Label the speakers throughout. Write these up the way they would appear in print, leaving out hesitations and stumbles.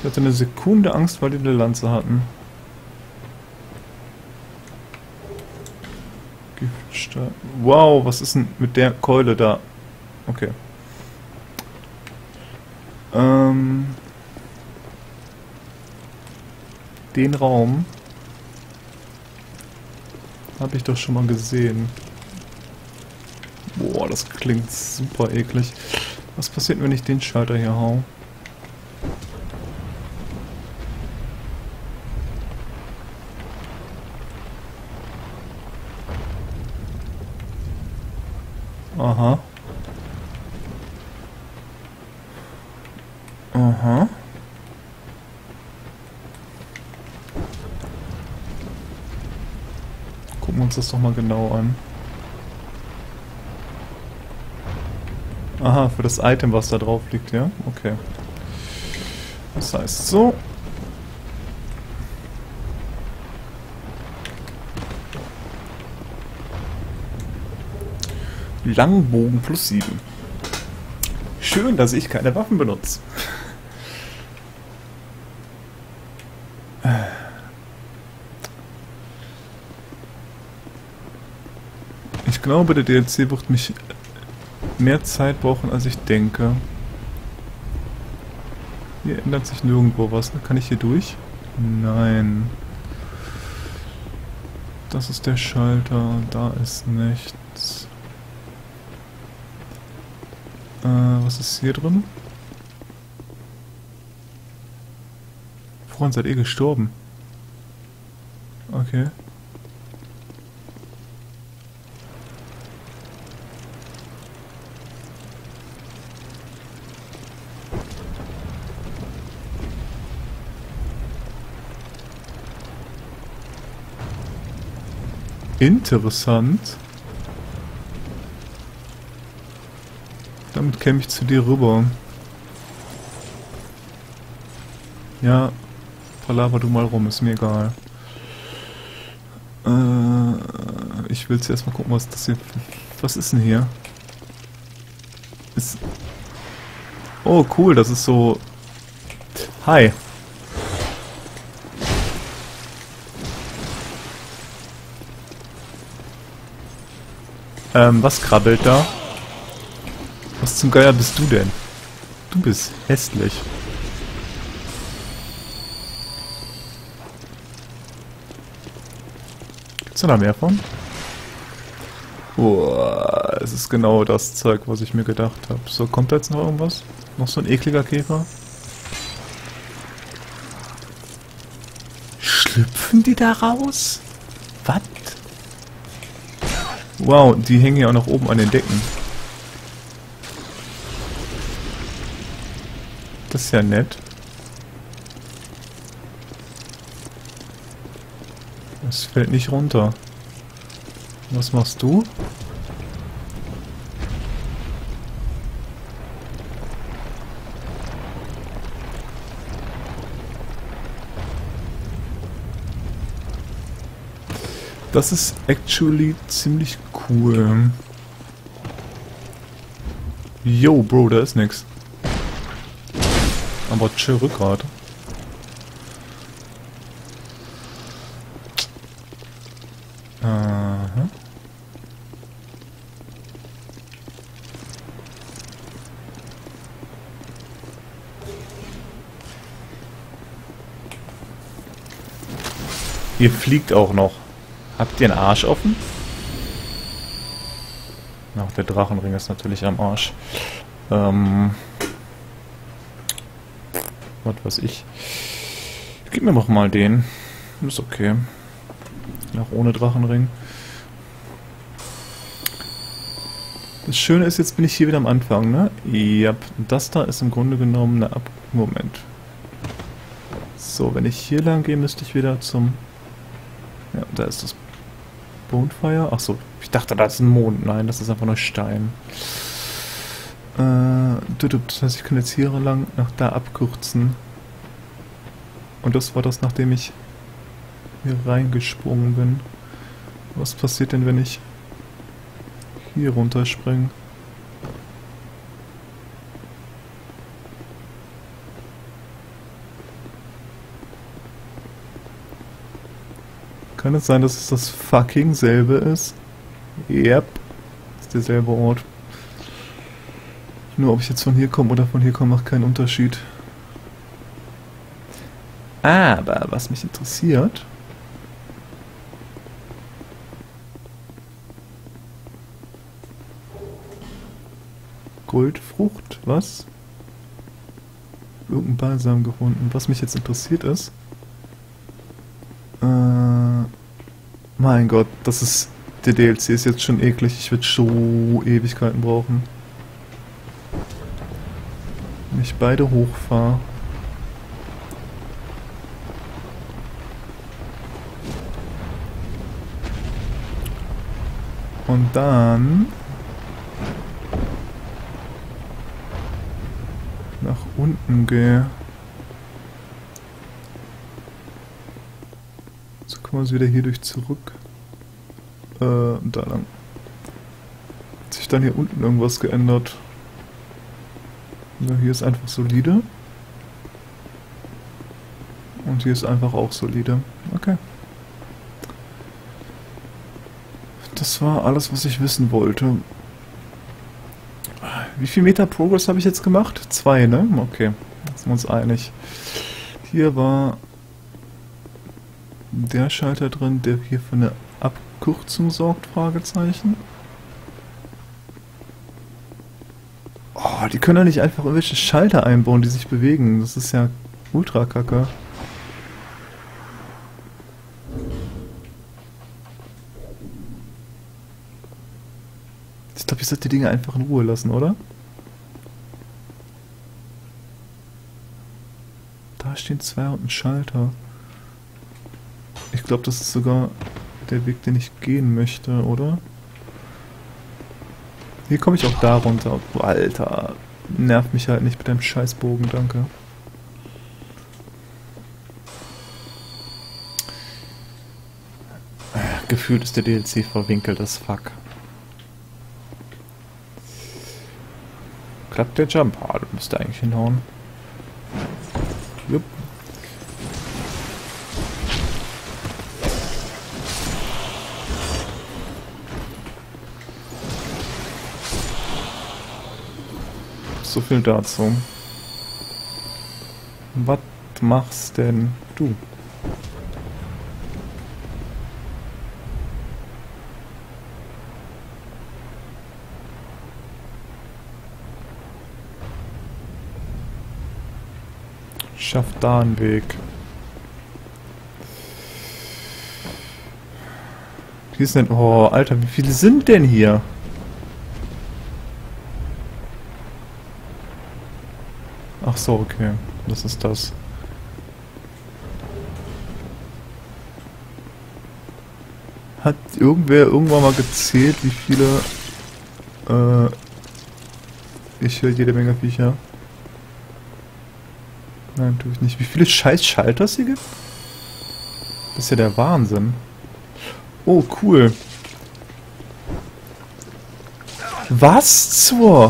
Speaker 1: hatte eine Sekunde Angst, weil die eine Lanze hatten. Giftstein. Wow, was ist denn mit der Keule da? Okay. Den Raum habe ich doch schon mal gesehen. Boah, das klingt super eklig. Was passiert, wenn ich den Schalter hier hau? Aha. Aha. Gucken wir uns das doch mal genau an. Aha, für das Item, was da drauf liegt, ja? Okay. Das heißt so. Langbogen plus 7. Schön, dass ich keine Waffen benutze. Ich glaube, der DLC wird mich mehr Zeit brauchen, als ich denke. Hier ändert sich nirgendwo was. Kann ich hier durch? Nein. Das ist der Schalter. Da ist nichts. Was ist hier drin? Woran seid ihr gestorben? Okay. Interessant. Damit käme ich zu dir rüber. Ja, palaver du mal rum, ist mir egal. Ich will zuerst mal gucken, was das hier... Was ist denn hier? Ist... Oh, cool, das ist so... Hi. Was krabbelt da? Was zum Geier bist du denn? Du bist hässlich. Gibt's da mehr von? Boah, es ist genau das Zeug, was ich mir gedacht habe. So, kommt da jetzt noch irgendwas? Noch so ein ekliger Käfer? Schlüpfen die da raus? Was? Wow, die hängen ja auch noch oben an den Decken. Das ist ja nett. Das fällt nicht runter. Was machst du? Das ist actually ziemlich cool. Yo, Bro, da ist nix. Aber chill Rückgrat. Aha. Ihr fliegt auch noch. Habt ihr einen Arsch offen? Ach, der Drachenring ist natürlich am Arsch. Was weiß ich. Gib mir doch mal den. Ist okay. Auch ohne Drachenring. Das Schöne ist, jetzt bin ich hier wieder am Anfang, ne? Ja, das da ist im Grunde genommen eine Moment. So, wenn ich hier lang gehe, müsste ich wieder zum... Ja, da ist das Bonfire. Achso, ich dachte, das ist ein Mond. Nein, das ist einfach nur Stein. Das heißt, ich kann jetzt hier lang nach da abkürzen. Und das war das, nachdem ich hier reingesprungen bin. Was passiert denn, wenn ich hier runterspringe? Kann es sein, dass es das fucking selbe ist? Yep. Ist derselbe Ort. Nur ob ich jetzt von hier komme oder von hier komme, macht keinen Unterschied. Aber was mich interessiert... Goldfrucht, was? Irgendein Balsam gefunden. Was mich jetzt interessiert ist... mein Gott, das ist... Der DLC ist jetzt schon eklig. Ich werde so Ewigkeiten brauchen. Wenn ich beide hochfahre. Und dann... nach unten gehe. So kommen wir uns wieder hier durch zurück. Da lang. Hat sich dann hier unten irgendwas geändert? Ja, hier ist einfach solide. Und hier ist einfach auch solide. Okay. Das war alles, was ich wissen wollte. Wie viel Meter Progress habe ich jetzt gemacht? 2, ne? Okay, da sind wir uns einig. Hier war der Schalter drin, der hier für eine Abkürzung sorgt, Fragezeichen. Oh, die können doch nicht einfach irgendwelche Schalter einbauen, die sich bewegen. Das ist ja ultra kacke. Ich glaube, ich sollte die Dinge einfach in Ruhe lassen, oder? Da stehen 2 und ein Schalter. Ich glaube, das ist sogar der Weg, den ich gehen möchte, oder? Hier komme ich auch da runter. Oh, Alter, nerv mich halt nicht mit deinem Scheißbogen, danke. Gefühlt ist der DLC verwinkelt as fuck. Klappt der Jump? Ah, das müsste eigentlich hinhauen. Jupp. So viel dazu. Was machst denn du? Schafft da einen Weg. Hier ist denn... Oh, Alter, wie viele sind denn hier? Ach so, okay. Das ist das. Hat irgendwer irgendwann mal gezählt, wie viele... ich höre jede Menge Viecher. Nein, tue ich nicht. Wie viele scheiß Schalter es hier gibt? Das ist ja der Wahnsinn. Oh, cool. Was zur...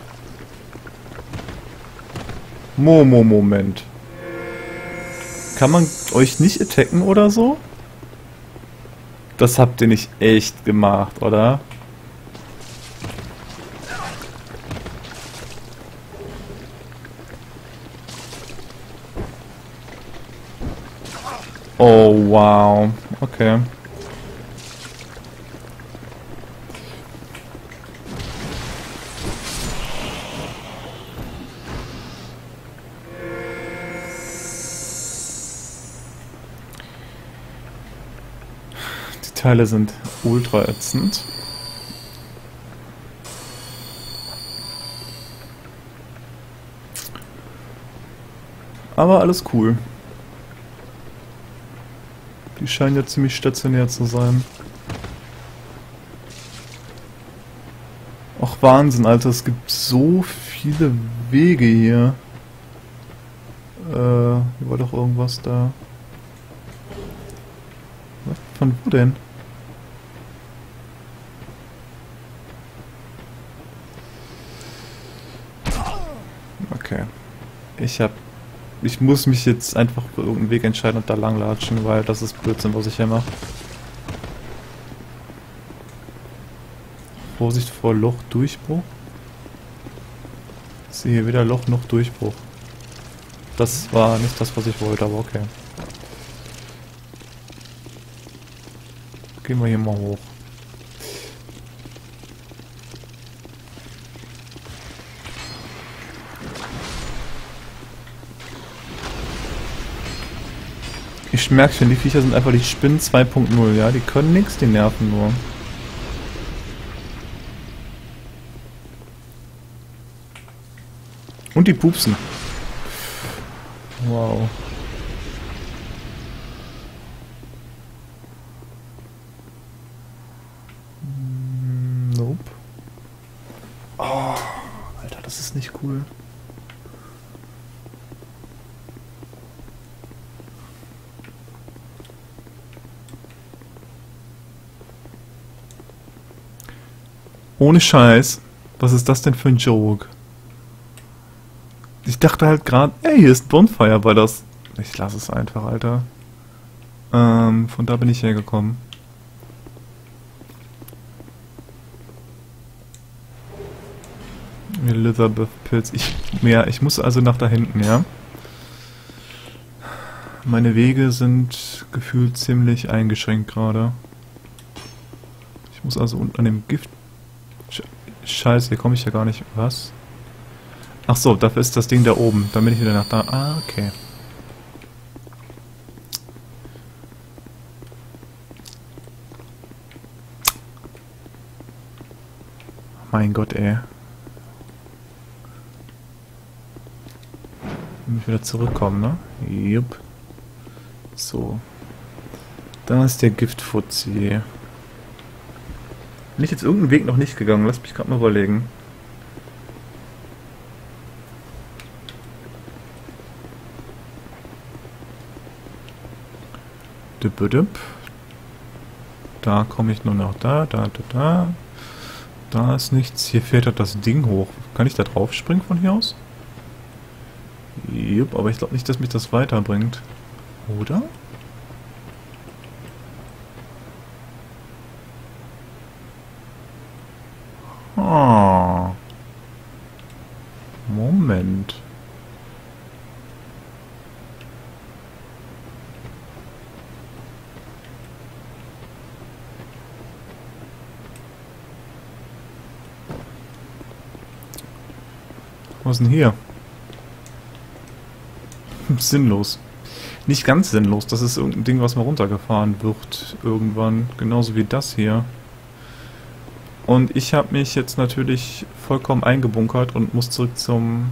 Speaker 1: Moment. Kann man euch nicht attacken oder so? Das habt ihr nicht echt gemacht, oder? Oh, wow. Okay. Die Teile sind ultra ätzend. Aber alles cool. Die scheinen ja ziemlich stationär zu sein. Ach Wahnsinn, Alter, es gibt so viele Wege hier. Hier war doch irgendwas da. Was? Von wo denn? Okay. Ich muss mich jetzt einfach für irgendeinen Weg entscheiden und da lang latschen, weil das ist Blödsinn, was ich hier mache. Vorsicht vor Lochdurchbruch. Ich sehe weder Loch noch Durchbruch. Das war nicht das, was ich wollte, aber okay. Gehen wir hier mal hoch. Ich merke schon, die Viecher sind einfach die Spinnen 2.0, ja? Die können nichts, die nerven nur. Und die pupsen. Wow. Nope. Oh, Alter, das ist nicht cool. Ohne Scheiß. Was ist das denn für ein Joke? Ich dachte halt gerade, ey, hier ist ein Bonfire, weil das... Ich lasse es einfach, Alter. Von da bin ich hergekommen. Elizabeth-Pilz. Ich muss also nach da hinten, ja? Meine Wege sind gefühlt ziemlich eingeschränkt gerade. Ich muss also unten an dem Gift... Scheiße, hier komme ich ja gar nicht... Was? Ach so, dafür ist das Ding da oben. Dann bin ich wieder nach da... Ah, okay. Mein Gott, ey. Muss ich wieder zurückkommen, ne? Jupp. So. Da ist der Giftfuzzi. Bin ich jetzt irgendeinen Weg noch nicht gegangen? Lass mich gerade mal überlegen. Da komme ich nur noch da. Da ist nichts. Hier fährt halt das Ding hoch. Kann ich da drauf springen von hier aus? Jupp, aber ich glaube nicht, dass mich das weiterbringt. Oder? Ah. Moment. Was ist denn hier? Sinnlos. Nicht ganz sinnlos, das ist irgendein Ding, was mal runtergefahren wird irgendwann. Genauso wie das hier. Und ich habe mich jetzt natürlich vollkommen eingebunkert und muss zurück zum...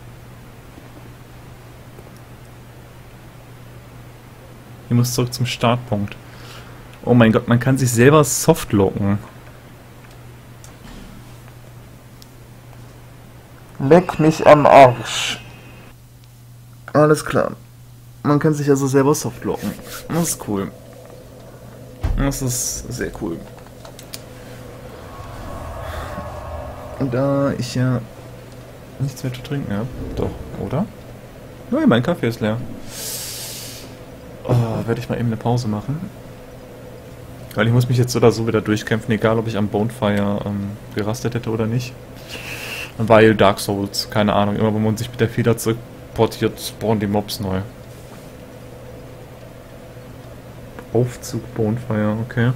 Speaker 1: Ich muss zurück zum Startpunkt. Oh mein Gott, man kann sich selber softlocken. Leck mich am Arsch. Alles klar. Man kann sich also selber softlocken. Das ist cool. Das ist sehr cool. Und da ich ja nichts mehr zu trinken habe. Doch, oder? Nein, mein Kaffee ist leer. Oh, werde ich mal eben eine Pause machen. Weil ich muss mich jetzt so oder so wieder durchkämpfen, egal ob ich am Bonfire gerastet hätte oder nicht. Weil Dark Souls, keine Ahnung, immer wenn man sich mit der Feder zurückportiert, spawnen die Mobs neu. Aufzug Bonfire, okay.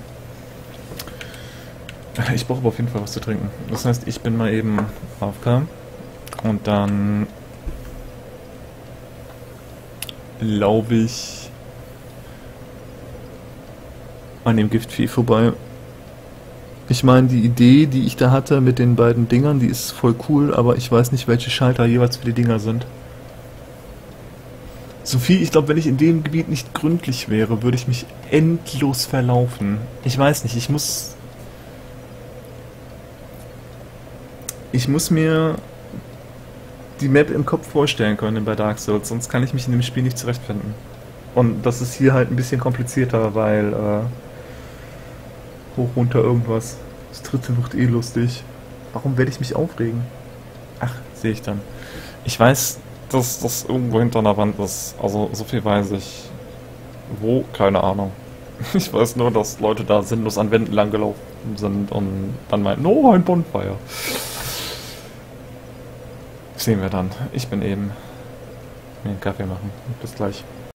Speaker 1: Ich brauche aber auf jeden Fall was zu trinken. Das heißt, ich bin mal eben AFK und dann laufe ich an dem Giftvieh vorbei. Ich meine, die Idee, die ich da hatte mit den beiden Dingern, die ist voll cool, aber ich weiß nicht, welche Schalter jeweils für die Dinger sind. Sophie, ich glaube, wenn ich in dem Gebiet nicht gründlich wäre, würde ich mich endlos verlaufen. Ich weiß nicht, ich muss mir die Map im Kopf vorstellen können bei Dark Souls, sonst kann ich mich in dem Spiel nicht zurechtfinden. Und das ist hier halt ein bisschen komplizierter, weil hoch, runter, irgendwas. Das dritte wird eh lustig. Warum werde ich mich aufregen? Ach, sehe ich dann. Ich weiß, dass das irgendwo hinter einer Wand ist. Also, so viel weiß ich. Wo? Keine Ahnung. Ich weiß nur, dass Leute da sinnlos an Wänden lang gelaufen sind und dann meinten, oh, ein Bonfire. Sehen wir dann. Ich bin eben mir einen Kaffee machen. Bis gleich.